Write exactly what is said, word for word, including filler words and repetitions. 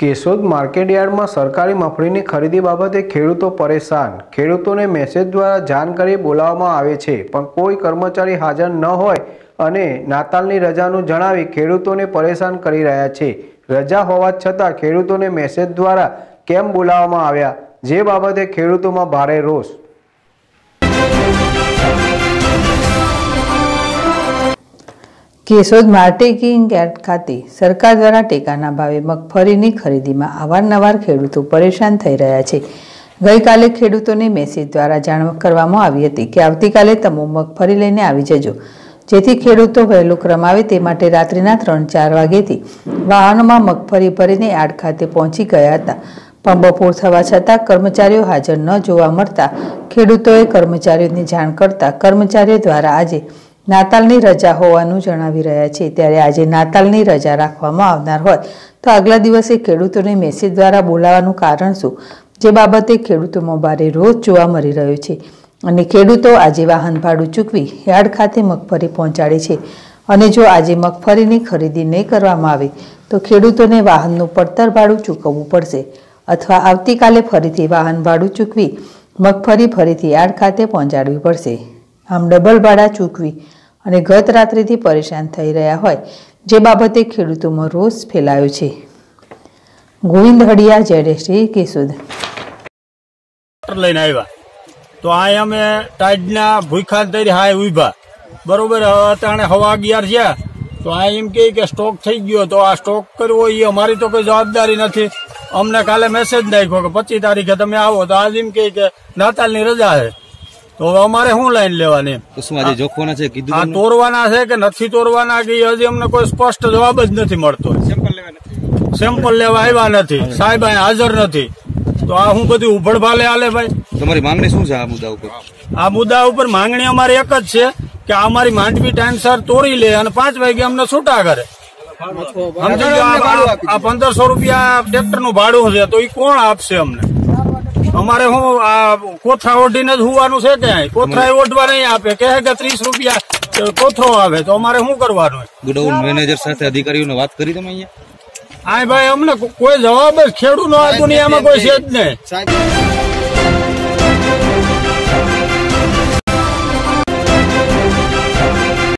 Keshod market yard में सरकारी मगफळीनी खरीदी बाबते खेडूतो परेशान। खेडूतोने मेसेज द्वारा जाण करी बोलाववामां आवे छे पण कोई कर्मचारी हाजर न होय अने नातालनी रजानुं जणावी खेडूतोने परेशान करी रह्या छे। रजा होवा छतां खेडूतोने मेसेज द्वारा केम बोलाववामां આવ્યા, जे बाबते खेडूतोमां भारे रोष। केशोद मार्केटिंग यार्ड खाते सरकार द्वारा टेकाना भावे मगफळीनी खरीदीमां अवारनवार खेडूतो परेशान थई रह्या छे। गई काले खेडूतोने मेसेज द्वारा जाण करवामां आवी हती के आवतीकाले तमो मगफળી लईने आवी जजो, जेथी खेडूतो वहेलो क्रम आवे ते माटे रात्रिना त्रण चार वाग्येथी वाहनोमां मगफળી भरीने यार्ड खाते पहोंची गया हता, पण बपोर थवा छतां कर्मचारीओ हाजर न जोवा मळता खेडूतोए कर्मचारीओने जाण करता कर्मचारीओ द्वारा आजे नातालनी रजा होवानुं जणावी रह्या छे। त्यारे आजे नातालनी रजा राखवामां आवनार होय तो आगला दिवसे खेडूतोने मेसेज द्वारा बोलाववानुं कारण शुं, जे बाबते खेडूतोमां भारे रोष जोवा मळी रह्यो छे। अने खेडूतो आजे वाहन भाडुं चूकवी यार्ड खाते मगफળી पहोंचाडे छे अने जो आजे मगफળીની खरीदी नहीं करवामां आवे तो खेडूतोने वाहननुं પડતર भाडुं चूकववुं पड़शे अथवा आवतीकाले फरीथी वाहन भाडुं चूकवी मगफળી फरीथी यार्ड खाते पहोंचाडवी पड़शे। आम डबल भाड़ा चूकवी अने गत रात्रिथी परेशान थई रह्या होय, जे बाबते खेडूतोमां रोष फैलायो छे। गोविंद हड़िया जेडेश्री केशोद लईने आव्या तो आ अमे टाइडना भूखा तरी हाय उभा बरोबर। अटाणे हवा अगियार छे तो आ एम कहे के स्टॉक थई गयो तो आ स्टॉक करवो ई अमारी तो कोई जवाबदारी नथी। अमने काले मेसेज नाख्यो के पच्चीस तारीखे तमे आवो तो आज एम कहे के नातालनी रजा है तो अमारे शू लाइन लेवानी? आ तोड़वाना छे के नथी तोड़वाना के हजी अमने कोई स्पष्ट जवाब ज नथी मळतो। सेम्पल लेवा आव्या नथी, साहेब अहीं हाजर नथी तो आ हूँ बधी उभड़भाले हाले भाई। तमारी मांगणी शुं छे आ मुद्दा उपर? आ मुद्दा उपर मांगणी अमारी एक ज छे के अमारी मांडवी टाइमसर तोड़ी ले अने पांच वागे अमने छूटा करे। समझी लो आ पंदर सौ रुपया ट्रेक्टर नुं भाड़ुं छे तो ई कोण आपशे अमने? अमारे हूँ आ कोथरा ओढ़ीने ज हुवानुं छे के कोथरा ओढ़वा नहीं आपे, कहे के तीस रुपया कोथरो आवे तो अमारे शू करवानुं? गोडाउन मैनेजर साथे अधिकारीओने वात करी तमे अहींया? आ भाई अमने कोई जवाब ज खेडूनो आ दुनियामां कोई छे ज नहीं।